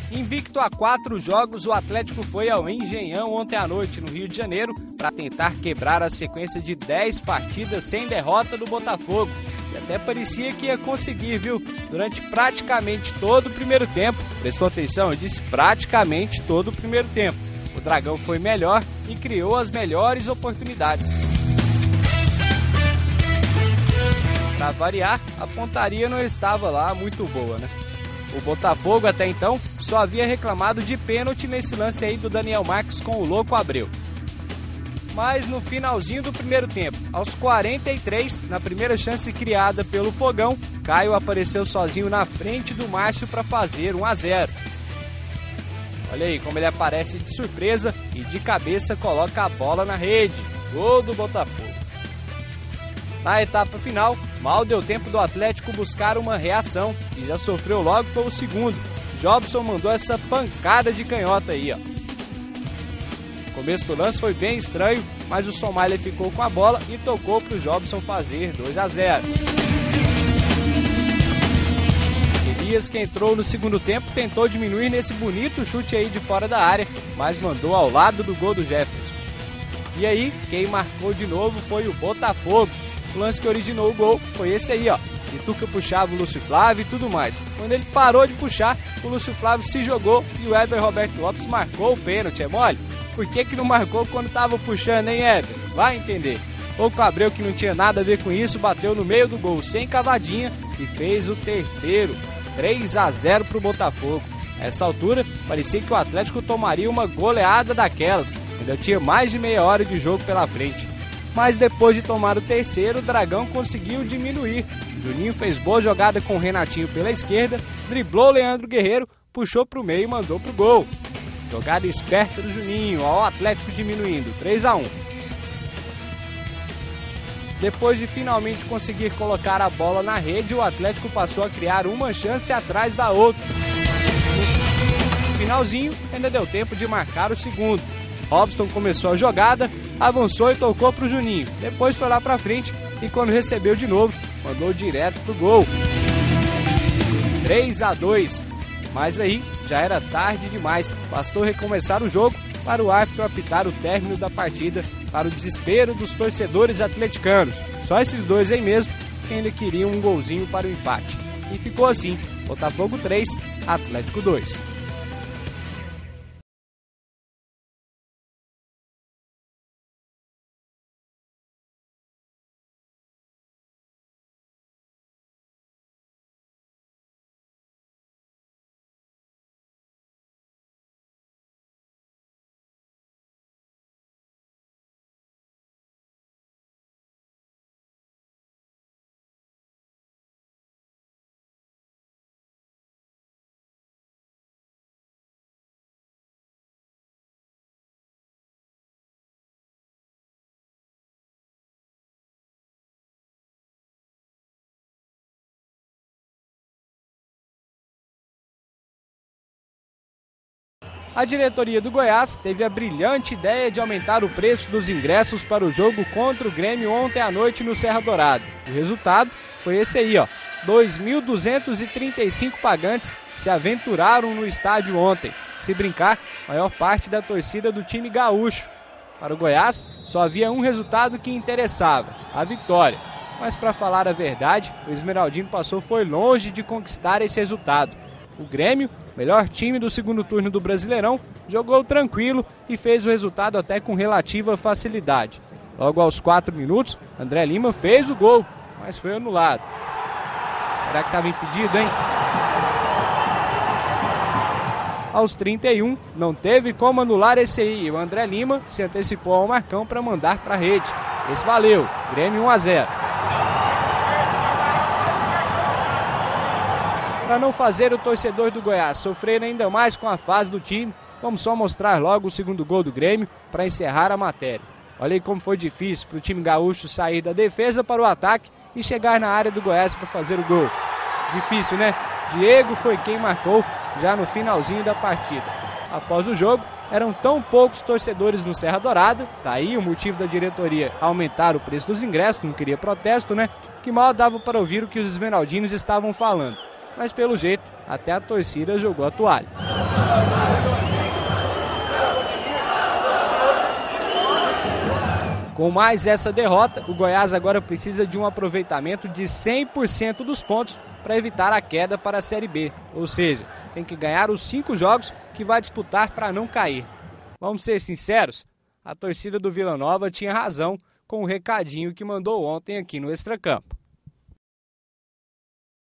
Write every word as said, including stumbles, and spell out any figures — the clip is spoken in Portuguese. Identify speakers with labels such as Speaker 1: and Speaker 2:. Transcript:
Speaker 1: Invicto a quatro jogos, o Atlético foi ao Engenhão ontem à noite, no Rio de Janeiro, para tentar quebrar a sequência de dez partidas sem derrota do Botafogo. E até parecia que ia conseguir, viu? Durante praticamente todo o primeiro tempo. Prestou atenção? Eu disse praticamente todo o primeiro tempo. O Dragão foi melhor e criou as melhores oportunidades. Para variar, a pontaria não estava lá muito boa, né? O Botafogo, até então, só havia reclamado de pênalti nesse lance aí do Daniel Marques com o Louco Abreu. Mas no finalzinho do primeiro tempo, aos quarenta e três, na primeira chance criada pelo Fogão, Caio apareceu sozinho na frente do Márcio para fazer um a zero. Olha aí como ele aparece de surpresa e de cabeça coloca a bola na rede. Gol do Botafogo. Na etapa final, mal deu tempo do Atlético buscar uma reação e já sofreu logo foi o segundo. Jobson mandou essa pancada de canhota aí, ó. O começo do lance foi bem estranho, mas o Somália ficou com a bola e tocou para o Jobson fazer dois a zero. Elias, que entrou no segundo tempo, tentou diminuir nesse bonito chute aí de fora da área, mas mandou ao lado do gol do Jefferson. E aí, quem marcou de novo foi o Botafogo. O lance que originou o gol foi esse aí, ó. Pituca puxava o Lúcio Flávio e tudo mais. Quando ele parou de puxar, o Lúcio Flávio se jogou e o Éber Roberto Lopes marcou o pênalti, é mole? Por que que não marcou quando tava puxando, hein, Éber? Vai entender. O Abreu, que não tinha nada a ver com isso, bateu no meio do gol sem cavadinha e fez o terceiro. três a zero pro Botafogo. Nessa altura, parecia que o Atlético tomaria uma goleada daquelas. Ainda tinha mais de meia hora de jogo pela frente. Mas depois de tomar o terceiro, o Dragão conseguiu diminuir. Juninho fez boa jogada com o Renatinho pela esquerda, driblou o Leandro Guerreiro, puxou para o meio e mandou pro gol. Jogada esperta do Juninho, ó, o Atlético diminuindo, três a um. Depois de finalmente conseguir colocar a bola na rede, o Atlético passou a criar uma chance atrás da outra. No finalzinho, ainda deu tempo de marcar o segundo. Robson começou a jogada, avançou e tocou para o Juninho. Depois foi lá para frente e quando recebeu de novo, mandou direto pro gol. três a dois. Mas aí já era tarde demais. Bastou recomeçar o jogo para o árbitro apitar o término da partida, para o desespero dos torcedores atleticanos. Só esses dois aí mesmo que ainda queriam um golzinho para o empate. E ficou assim, Botafogo três, Atlético dois. A diretoria do Goiás teve a brilhante ideia de aumentar o preço dos ingressos para o jogo contra o Grêmio ontem à noite no Serra Dourada. O resultado foi esse aí, ó. dois mil duzentos e trinta e cinco pagantes se aventuraram no estádio ontem. Se brincar, a maior parte da torcida do time gaúcho. Para o Goiás, só havia um resultado que interessava, a vitória. Mas para falar a verdade, o Esmeraldino passou foi longe de conquistar esse resultado. O Grêmio, melhor time do segundo turno do Brasileirão, jogou tranquilo e fez o resultado até com relativa facilidade. Logo aos quatro minutos, André Lima fez o gol, mas foi anulado. Será que estava impedido, hein? Aos trinta e um, não teve como anular esse aí. O André Lima se antecipou ao Marcão para mandar para a rede. Esse valeu, Grêmio um a zero. Para não fazer o torcedor do Goiás sofrer ainda mais com a fase do time, vamos só mostrar logo o segundo gol do Grêmio para encerrar a matéria. Olha aí como foi difícil para o time gaúcho sair da defesa para o ataque e chegar na área do Goiás para fazer o gol. Difícil, né? Diego foi quem marcou já no finalzinho da partida. Após o jogo, eram tão poucos torcedores no Serra Dourada, tá aí o motivo da diretoria aumentar o preço dos ingressos, não queria protesto, né? Que mal dava para ouvir o que os esmeraldinos estavam falando. Mas pelo jeito, até a torcida jogou a toalha. Com mais essa derrota, o Goiás agora precisa de um aproveitamento de cem por cento dos pontos para evitar a queda para a Série B. Ou seja, tem que ganhar os cinco jogos que vai disputar para não cair. Vamos ser sinceros, a torcida do Vila Nova tinha razão com o recadinho que mandou ontem aqui no Extracampo.